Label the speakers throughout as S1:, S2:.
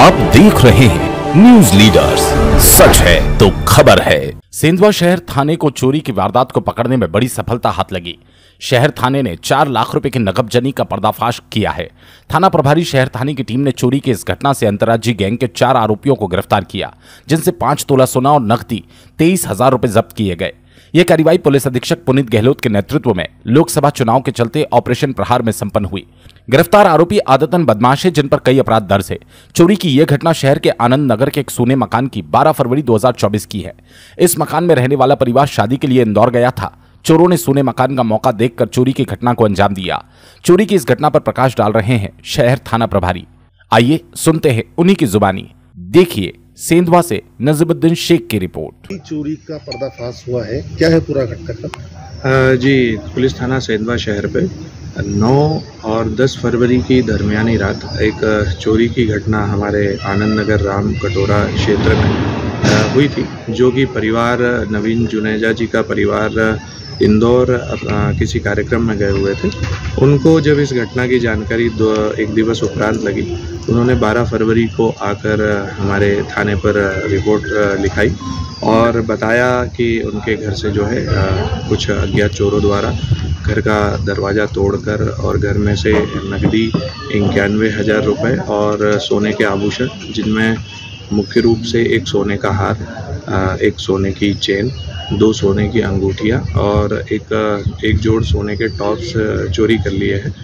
S1: आप देख रहे हैं न्यूज लीडर्स, सच है तो खबर है। सेंधवा शहर थाने को चोरी की वारदात को पकड़ने में बड़ी सफलता हाथ लगी। शहर थाने ने 4 लाख रुपए की नकदजनी का पर्दाफाश किया है। थाना प्रभारी शहर थाने की टीम ने चोरी की इस घटना से अंतर्राज्यीय गैंग के 4 आरोपियों को गिरफ्तार किया, जिनसे 5 तोला सोना और नकदी 23,000 रुपए जब्त किए गए। यह कार्रवाई पुलिस अधीक्षक पुनीत गहलोत के नेतृत्व में लोकसभा चुनाव के चलते ऑपरेशन प्रहार में संपन्न हुई। गिरफ्तार आरोपी आदतन बदमाश है, जिन पर कई अपराध दर्ज है। चोरी की यह घटना शहर के आनंद नगर के एक सोने मकान की 12 फरवरी 2024 की है। इस मकान में रहने वाला परिवार शादी के लिए इंदौर गया था। चोरों ने सोने मकान का मौका देखकर चोरी की घटना को अंजाम दिया। चोरी की इस घटना पर प्रकाश डाल रहे हैं शहर थाना प्रभारी। आइए सुनते हैं उन्हीं की जुबानी। देखिए सेंधवा से नजीमुद्दीन शेख की रिपोर्ट।
S2: चोरी का पर्दाफाश हुआ है, क्या है पूरा घटना?
S3: जी, पुलिस थाना सेंधवा शहर पे 9 और 10 फरवरी की दरमियानी रात एक चोरी की घटना हमारे आनंद नगर राम कटोरा क्षेत्र में हुई थी, जो कि परिवार नवीन जुनेजा जी का परिवार इंदौर किसी कार्यक्रम में गए हुए थे। उनको जब इस घटना की जानकारी एक दिवस उपरांत लगी, उन्होंने 12 फरवरी को आकर हमारे थाने पर रिपोर्ट लिखाई और बताया कि उनके घर से जो है कुछ अज्ञात चोरों द्वारा घर का दरवाज़ा तोड़कर और घर में से नकदी 91,000 रुपये और सोने के आभूषण, जिनमें मुख्य रूप से एक सोने का हार, एक सोने की चेन, 2 सोने की अंगूठियाँ और एक जोड़ सोने के टॉप्स चोरी कर लिए हैं,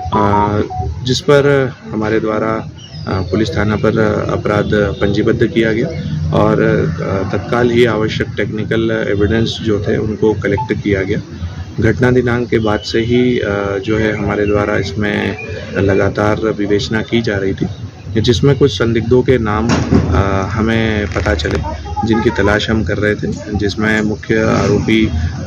S3: जिस पर हमारे द्वारा पुलिस थाना पर अपराध पंजीबद्ध किया गया और तत्काल ही आवश्यक टेक्निकल एविडेंस जो थे उनको कलेक्ट किया गया। घटना दिनांक के बाद से ही जो है हमारे द्वारा इसमें लगातार विवेचना की जा रही थी, जिसमें कुछ संदिग्धों के नाम हमें पता चले, जिनकी तलाश हम कर रहे थे, जिसमें मुख्य आरोपी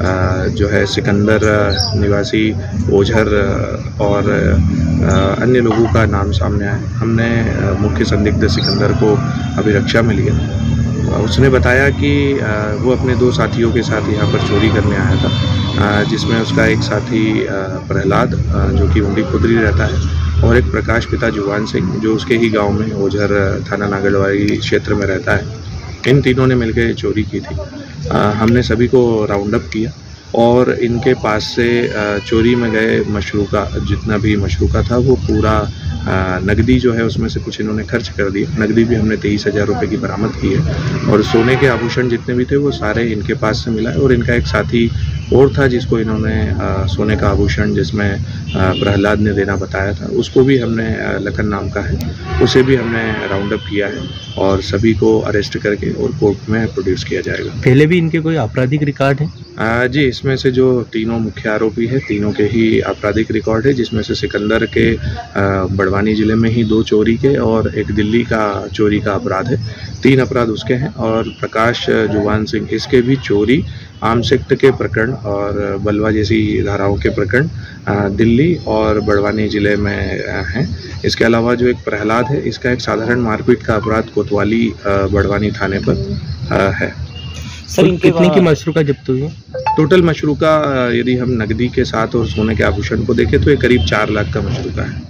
S3: जो है सिकंदर निवासी ओझर और अन्य लोगों का नाम सामने आया। हमने मुख्य संदिग्ध सिकंदर को अभिरक्षा में लिया। उसने बताया कि वो अपने 2 साथियों के साथ यहाँ पर चोरी करने आया था, जिसमें उसका एक साथी प्रहलाद जो कि उंडी खुदरी रहता है और एक प्रकाश पिता जुवान सिंह जो उसके ही गांव में ओझर थाना नागड़वाड़ी क्षेत्र में रहता है। इन तीनों ने मिलकर चोरी की थी। हमने सभी को राउंड अप किया और इनके पास से चोरी में गए मशरूका, जितना भी मशरूका था वो पूरा नकदी जो है उसमें से कुछ इन्होंने खर्च कर दिया। नकदी भी हमने 23,000 रुपये की बरामद की है और सोने के आभूषण जितने भी थे वो सारे इनके पास से मिला है। और इनका एक साथी और था जिसको इन्होंने सोने का आभूषण, जिसमें प्रहलाद ने देना बताया था, उसको भी हमने, लखन नाम का है, उसे भी हमने राउंड अप किया है और सभी को अरेस्ट करके और कोर्ट में प्रोड्यूस किया जाएगा।
S4: पहले भी इनके कोई आपराधिक रिकॉर्ड है?
S3: जी, इसमें से जो तीनों मुख्य आरोपी है, तीनों के ही आपराधिक रिकॉर्ड है, जिसमें से सिकंदर के बड़वानी जिले में ही 2 चोरी के और एक दिल्ली का चोरी का अपराध है। 3 अपराध उसके हैं और प्रकाश जुवान सिंह, इसके भी चोरी, आर्म्स एक्ट के प्रकरण और बलवा जैसी धाराओं के प्रकरण दिल्ली और बड़वानी जिले में हैं। इसके अलावा जो एक प्रहलाद है, इसका एक साधारण मारपीट का अपराध कोतवाली बड़वानी थाने पर है।
S4: सर, कितने की मशरूका जब्त हुई है?
S3: टोटल मशरूका यदि हम नकदी के साथ और सोने के आभूषण को देखें तो ये करीब 4 लाख का मशरूका है।